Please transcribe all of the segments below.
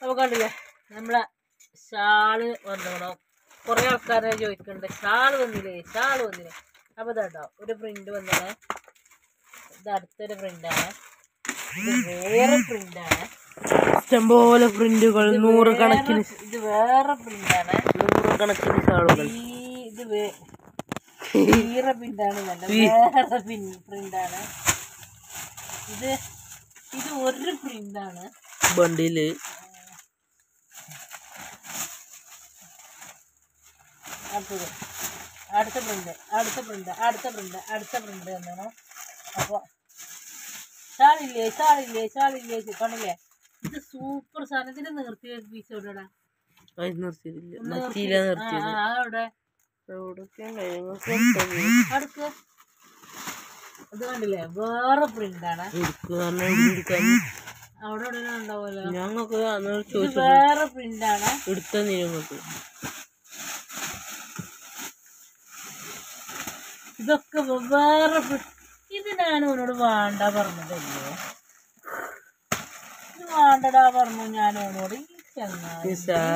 അപ്പോൾ കണ്ടില്ലേ നമ്മളെ ഷാള് വന്നോണോ. കുറേ ആൾക്കാരെ ചോദിക്കുന്നുണ്ട് ഷാള് വന്നില്ലേ. അപ്പോൾ ഇതാട്ടോ ഒരു പ്രിന്റ് വന്നേ. ഇത് അടുത്തൊരു പ്രിന്റാണ്. ഇത് വേറെ പ്രിന്റാണ്. ഇഷ്ടംപോലെ പ്രിന്റുകൾ, നൂറുകണക്കിന്. ഇത് വേറെ പ്രിന്റാണ്. നൂറുകണക്കിന് ഷാളുകൾ. ഇത് വേറെ പ്രിന്റാണ്. വേറെ പ്രിന്റാണ്. ഇത് ഒരു പ്രിന്റാണ്. ബണ്ടില് അടുത്ത പ്രിന്റ് എന്നാണോ. അപ്പോൾ ഷാളില്ലേ കണ്ടില്ലേ. ഇത് സൂപ്പർ സാധനം. ഇതിന് നിർത്തിയ എപ്പിസോഡാ അവിടെ അടുക്ക്. ഇത് കണ്ടില്ലേ വേറെ പ്രിന്റാണ്. അവിടെ ഉണ്ടാവുമല്ലോ. ഞങ്ങൾക്ക് വേറെ പ്രിന്റാണ്. എടുത്ത നിങ്ങൾക്ക് ഇതൊക്കെ വേറെ. ഇത് ഞാൻ ഓനോട് വേണ്ട പറഞ്ഞതല്ലേ. ഇത് വേണ്ടടാ പറഞ്ഞു ഞാൻ ഓനോട്. ഈ ചങ്ങായി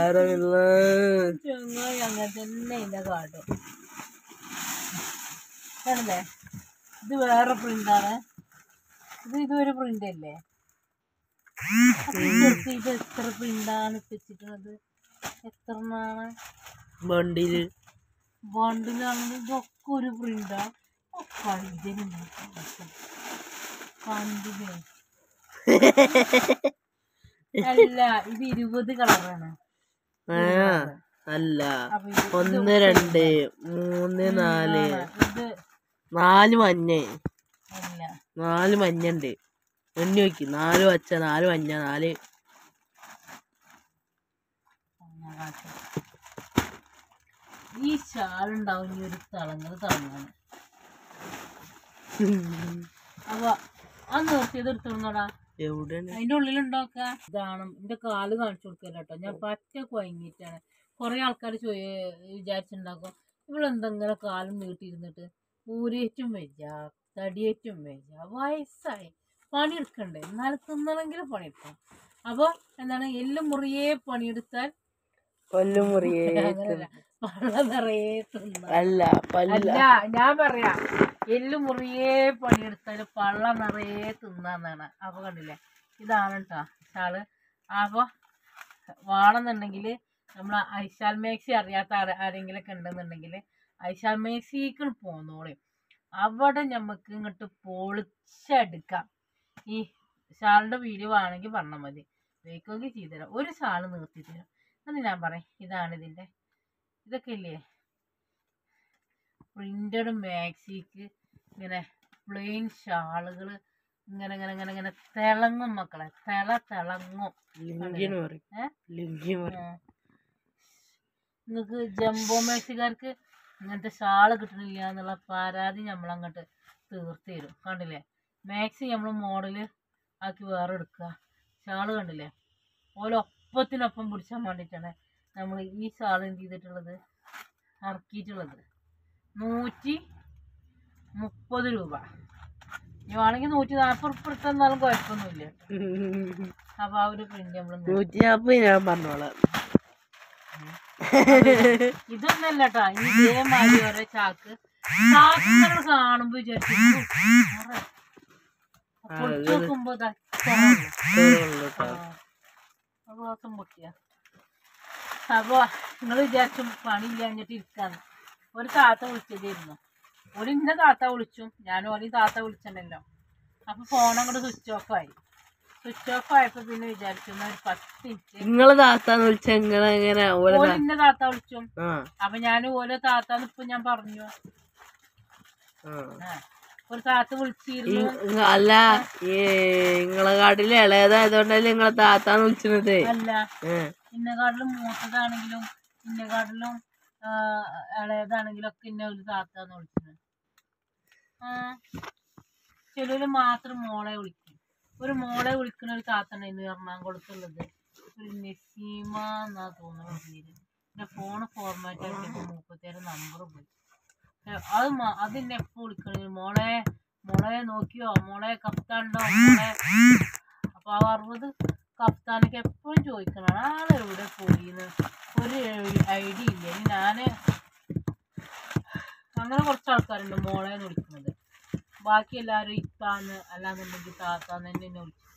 അങ്ങനെ തന്നെ ഇല്ല കാട്ടും. ആണല്ലേ. ഇത് വേറെ പ്രിന്റാണ്. ഇതൊരു പ്രിന്റ് അല്ലേ. ഇത് എത്ര പ്രിന്റാണ് വെച്ചിട്ടുള്ളത്. എത്രണ്ണാണ് ബണ്ടിലാണെങ്കിൽ ഇതൊക്കെ ഒരു പ്രിന്റാ. കണ്ടില്ലേ. അല്ല ഇത് 20 കളറാണ്. അല്ല 1 2 3 4 4 മഞ്ഞ. അല്ല 4 മഞ്ഞണ്ട്. എണ്ണി നോക്കി. 4 പച്ച, 4 മഞ്ഞ, 4. ഈ ഷാളുണ്ടാവും ഇനി ഒരു തിളങ്ങാണ്. അപ്പൊ അത് നിർത്തിയത് എടുത്തോടാ. അതിന്റെ ഉള്ളിലുണ്ടാക്ക. ഇതാണ് എന്റെ കാല് കാണിച്ചു കൊടുക്കല്ലോ കേട്ടോ. ഞാൻ പറ്റ കുഴങ്ങിട്ടാണ്. കുറെ ആൾക്കാർ വിചാരിച്ചിട്ടുണ്ടാക്കും ഇവളെന്തെങ്കിലും കാലും നീട്ടിയിരുന്നിട്ട്. ഊരേറ്റും വെച്ച തടിയേറ്റും വെച്ച വയസ്സായി പണിയെടുക്കണ്ടേ. എന്നാലും തിന്നണമെങ്കിലും പണിയെടുക്കാം. അപ്പൊ എന്താണ് എല്ലും മുറിയെ പണിയെടുത്താൽ പള്ള നിറയെ തിന്ന. അല്ല ഞാൻ പറയാ എല്ലും മുറിയെ പണിയെടുത്താൽ പള്ള നിറയെ തിന്നാന്നാണ്. അപ്പൊ കണ്ടില്ലേ ഇതാണ് കേട്ടോ ഷാള്. അപ്പൊ വേണമെന്നുണ്ടെങ്കിൽ നമ്മളെ ഐശാൽ മേക്സി അറിയാത്ത ആരെങ്കിലൊക്കെ ഉണ്ടെന്നുണ്ടെങ്കിൽ ഐശാൽ മേക്സിക്ക് പോന്നോളി. അവിടെ ഞമ്മക്ക് ഇങ്ങോട്ട് പൊളിച്ചെടുക്കാം. ഈ ഷാളിന്റെ വീഡിയോ ആണെങ്കിൽ പറഞ്ഞാൽ മതി. വേക്കൊക്കെ ചെയ്തുതരാം. ഒരു ഷാള് നിർത്തി തരാം എന്ന് ഞാൻ പറയാം. ഇതാണ് ഇതിന്റെ. ഇതൊക്കെ ഇല്ലേ പ്രിന്റഡ് മാക്സിക്ക് ഇങ്ങനെ പ്ലെയിൻ ഷാളുകൾ ഇങ്ങനെ ഇങ്ങനെ ഇങ്ങനെ ഇങ്ങനെ തിളങ്ങും മക്കളെ. തിളങ്ങും. നിങ്ങൾക്ക് ജംബോ മാക്സിക്കാർക്ക് ഇങ്ങനത്തെ ഷാള് കിട്ടണില്ല എന്നുള്ള പരാതി നമ്മളങ്ങോട്ട് തീർത്ത് തരും. കണ്ടില്ലേ മാക്സി നമ്മൾ മോഡല് ആക്കി വേറെ എടുക്കുക. ഷാള് കണ്ടില്ലേ ഓലൊപ്പത്തിനൊപ്പം പിടിച്ചാൻ വേണ്ടിയിട്ടാണ് നമ്മൾ ഈ ഷാൾ എന്ത് ചെയ്തിട്ടുള്ളത് ഇറക്കിയിട്ടുള്ളത്. 130 രൂപ. ഇനി വേണമെങ്കിൽ 140 ഉറുപ്പിക എടുത്താലും കുഴപ്പമൊന്നുമില്ല. അപ്പൊ ആ ഒരു പ്രിന്റ് നമ്മൾ 140 ഞാൻ പറഞ്ഞോളാം. ഇതൊന്നല്ല കേട്ടോ. ഇതേമാതിരി ഓരോ ചാക്ക് കാണുമ്പോ വിചാരിച്ചു നോക്കുമ്പോ പൊട്ടിയ. അപ്പൊ നിങ്ങൾ വിചാരിച്ചു പണിയില്ല എന്നിട്ട് ഇരിക്കാന്ന്. ഒരു താത്ത വിളിച്ചതായിരുന്നു. ഒരു ഇന്ന താത്ത വിളിച്ചു. ഞാൻ ഒരു താത്ത വിളിച്ചിട്ടുണ്ടല്ലോ. അപ്പൊ ഫോൺ അങ്ങോട്ട് സ്വിച്ച് ഓഫ് ആയപ്പോ പിന്നെ വിചാരിച്ചു ഒരു 10 മിനിറ്റ് നിങ്ങളെ താത്താന്ന് വിളിച്ച ഇന്ന താത്ത വിളിച്ചു. അപ്പൊ ഞാൻ ഓരോ താത്താന്ന് ഇപ്പൊ ഞാൻ പറഞ്ഞു. ഒരു താത്ത വിളിച്ചിരുന്നു. അല്ല നിങ്ങളെ കാട്ടില് ഇളയതായതുകൊണ്ടല്ലേ നിങ്ങളെ താത്താന്ന് വിളിച്ചത്. അല്ല ഇന്നകാട്ടിലും മൂത്തതാണെങ്കിലും ഇന്നകാട്ടിലും ഇളയതാണെങ്കിലും ഒക്കെ ഇന്ന ഒരു താത്താന്ന് വിളിച്ചത്. ചിലര് മാത്രം മോളെ വിളിക്കും. ഒരു മോളെ വിളിക്കുന്ന ഒരു താത്തണ്ടായിരുന്നു എറണാകുളത്തുള്ളത്. ഒരു നസീമ എന്നാ തോന്നുന്നു പേര്. എൻ്റെ ഫോണ് ഫോർമാറ്റ് ആക്കിയപ്പോൾ 37 നമ്പർ പോയി. അതിന്നെ എപ്പോൾ വിളിക്കണ മോളെ നോക്കിയോ, മോളെ കത്താണ്ടോ മോളെ. അപ്പൊ ആ 60 കഫ്താനൊക്കെ എപ്പോഴും ചോദിക്കണം ആളെവിടെ പോയിന്ന് ഒരു ഐഡിയ ഇല്ല. ഇനി ഞാന് അങ്ങനെ കുറച്ച് ആൾക്കാരുണ്ട് മോളേന്ന് വിളിക്കുന്നത്. ബാക്കി എല്ലാവരും ഇത്താന്ന് അല്ലാന്നുണ്ടെങ്കിൽ താത്താന്ന് തന്നെ എന്നെ വിളിച്ചു.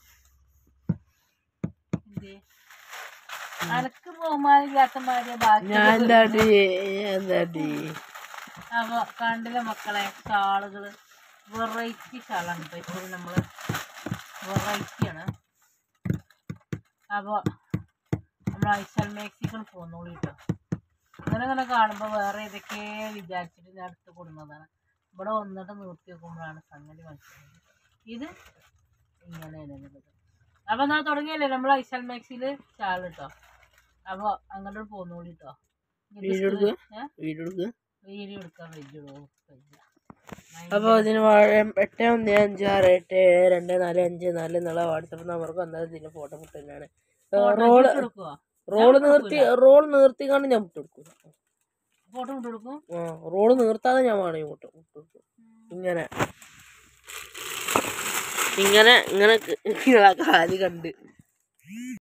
എന്തേ അനക്ക് ബഹുമാനില്ലാത്തമാര് ബാക്കി അപ്പൊ കണ്ടില്ല മക്കളെ, ഷാളുകള് വെറൈറ്റി ഷാളാണ് കേട്ടോ. ഇപ്പോൾ നമ്മള് വെറൈറ്റിയാണ്. അപ്പോൾ നമ്മൾ ഐസൽ മാക്സികൾ പോന്നോളൂ കേട്ടോ. അങ്ങനെ കാണുമ്പോൾ വേറെ ഏതൊക്കെ വിചാരിച്ചിട്ട് ഞാൻ അടുത്ത് കൊടുക്കുന്നതാണ്. ഇവിടെ വന്നിട്ട് നിർത്തി വെക്കുമ്പോഴാണ് സംഗതി മനസ്സിലായത് ഇത് ഇങ്ങനെയാണ് എന്നുള്ളത്. അപ്പോൾ ഞാൻ തുടങ്ങിയല്ലേ നമ്മൾ ഐസൽ മാക്സിൽ ഷാൾ കേട്ടോ. അപ്പോൾ അങ്ങോട്ട് പോന്നോളൂ കേട്ടോ. വീഡിയോ എടുക്കാൻ പറ്റുള്ളൂ. അപ്പോൾ ഇതിന് 8156872454 എന്നുള്ള വാട്സപ്പ് നമ്പർക്ക് വന്നാൽ ഇതിന്റെ ഫോട്ടോ മുട്ടുന്നതാണ്. റോള് നിർത്തിക്കാണ്ട് ഞാൻ മുട്ടെടുക്കും. ഫോട്ടോ മുട്ടെടുക്കും. റോള് നിർത്താതെ ഞാൻ വേണമെങ്കിൽ മുട്ടെടുക്കും. ഇങ്ങനെ കാല് കണ്ട്